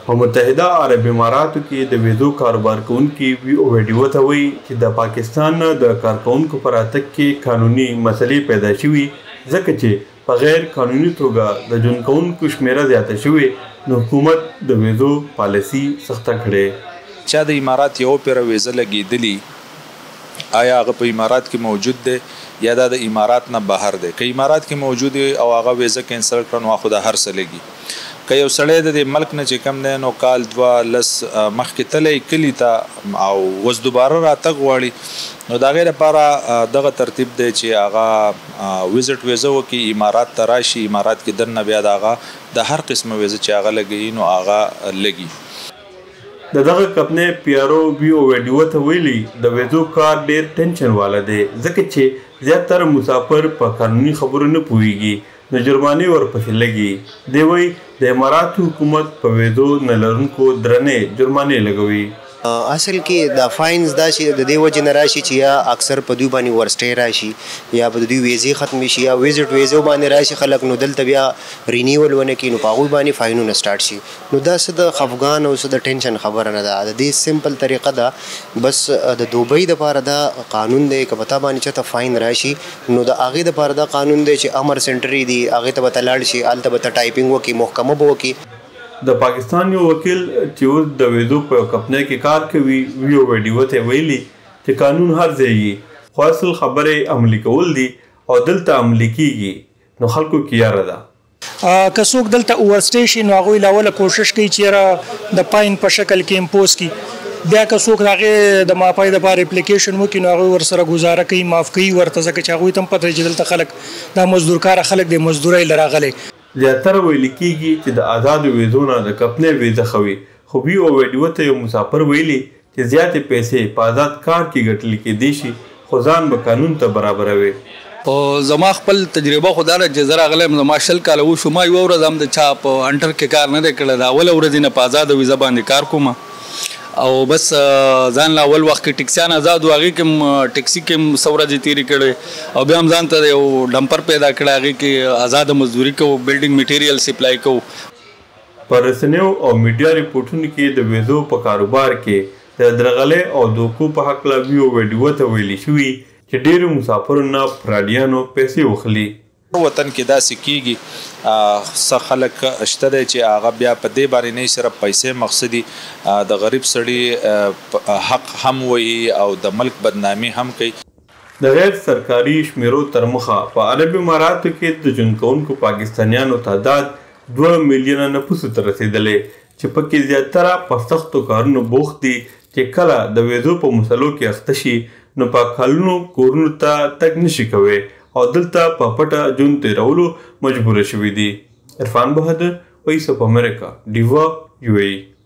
په متحده عرب اماراتو کې د ویزو کاروبار کوونکي ویډیو ته وایي چې د پاکستان نه د کارکوونکو په راتګ کې قانوني مسلې پیدا شوي ځکه چې په غیر قانوني توګه د ژوند کوونکو شمیره زیاته شوې نو حکومت د ویزو پالیسي سخته کړې. چا د امارات یو پیره ویزه لګېدلي آیا هغه په امارات کې موجود دی یا دا د امارات نه بهر دی؟ که امارات کې موجود وي او هغه ویزه کینسل کړه نو خو د هر څه لګي. که یو سړی د ملک نه چې کم دی نو کال 2 مخکې تللی کلي ته او اوس دوباره راتګ غواړي نو د هغې لپاره دغه ترتیب دی چې هغه ویزټ ویزه وکړي امارات ته راشي امارات کې دننه بیا د هغه د هر قسمه ویزه چې هغه لګوي نو هغه لګي. د دغه کمپنۍ پیارو ویډیو ته ویلي د ویزو کار ډیر ټینشن والا دی ځکه چې زیاتره مسافر په قانوني خبرو نه پوهیږي نو جرمانې ورپسې لګي. دی وایي د اماراتو حکومت په ویزو نه لرونکو درنې جرمانې لګوي. اصل کې د فاینز دا چې د دې وجې نه راشي چې یا اکثر په دوی باندې ورسټی راشي یا په دوی ویزې ختمې شي یا ویزټ ویزو باندې راشي خلک نو دلته بیا رینیول ونه کړي نو په هغوی باندې فاینونه سټارټ شي. نو دا څه د خفګان او څه د ټینشن خبره نه ده. د دې سمپل طریقه ده بس د دوبۍ دپاره دا قانون دی که په تا باندې چېرته فاین راشي نو د هغې دپاره دا قانون دی چې امر سنټري دي هغې ته به ته لاړ شي هلته به ته ټایپینګ وکړي محکمه به وکړي. د پاکستان یو وکیل چې اوس د ویزو په کمپنۍ کې کار کوي ویډیو ته ویلي چې قانون هر ځای وي خو اصل خبرې عملي کول دي او دلته عملي کیږي نو خلکو کې یاره ده. که څوک دلته اوورسټی شي نو هغوی لاوله کوشش کوي چې یاره د پاین په شکل کې امپوز کړي. بیا که څوک د هغې د معافۍ دپاره اپلیکیشن وکړي نو هغوی ورسره ګزاره کوي معاف کوي ورته ځکه چې هغوی ته هم پته چې دلته خلک دا مزدورکاره خلک دی مزدورۍ له راغلی. زیاتره ویل کېږي چې د آزادو ویزو نه د کمپنۍ ویزه ښه وي خو ویډیو ته یو مسافر ویلي چې زیاتې پیسې په آزاد کار کې ګټل کېدی شي خو ځان به قانون ته برابروي. زما خپل تجربه خو دا ده چې زه راغلی یم زما 20 کاله وشو ما یوه ورځ هم د چا په انټر کې کار نه دی کړی د اوله ورځې نه په آزاده ویزه باندې کار کوم او بس ځان له اول وخت کې ټکسیان آزاد و هغې کې هم ټکسي کې هم څه ورځې تېرې کړې او بیا هم ځان ته یو ډمپر پیدا کړی هغې کې آزاده مزدوري کوو بلډینګ میټیریل سپلای کوو. په رسنیو او میډیا ریپورټونو کې د ویزو په کاروبار کې د درغلۍ او دوکو په هکله ویډیو ته ویلي شوي چې ډېرو مسافرو نه فراډیانو پیسې وخلي. وطن کې داسې کېږي څه خلک شته دی چې هغه بیا په دې باندې نه صرف پیسې مقصدي د غریب سړي حق هم وایي او د ملک بدنامي هم کوي. د غیر سرکاري شمیرو تر مخه په عرب اماراتو کې د ژوند کوونکو پاکستانیانو تعداد 2 میلیونه نفوسو ته رسېدلی چې پکې زیاتره په سختو کارونو بوخت دي چې کله د ویزو په مسلو کې اخته شي نو په کلونو کورونو ته تګ نشي کوی او دلته په پټه ژوند تېرولو مجبوره شوي دي. عرفان بهادر، وایس اف امریکا، ډیوا، UAE.